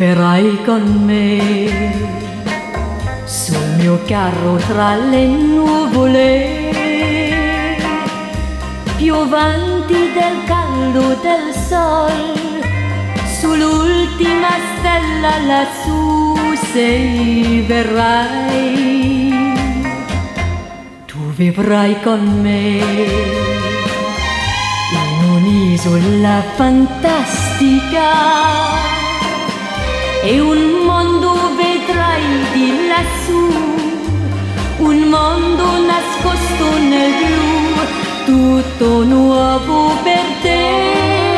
verrai con me sul mio carro tra le nuvole, piovanti del caldo del sol, sull'ultima stella lassù se verrai, tu vivrai con me in un'isola fantastica, e un mondo vedrai di lassù, un mondo nascosto nel blu, tutto nuovo per te.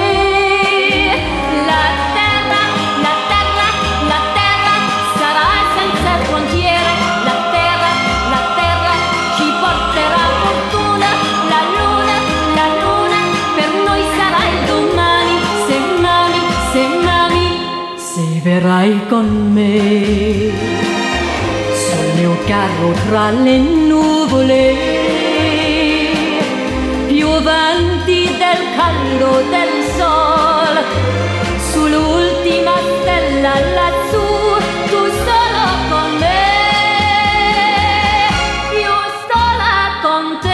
La terra, la terra, la terra sarà senza frontiere, la terra ci porterà fortuna, la luna per noi sarà il domani, se verrai con me sul mio carro tra le nuvole, piovanti del caldo del sol, sull'ultima stella lassù, tu solo con me, io sola con te.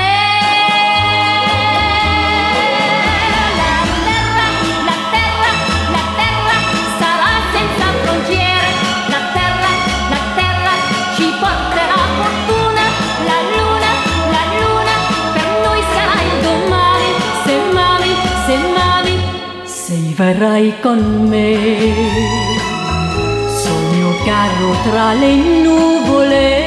Verrai con me sul mio carro tra le nuvole,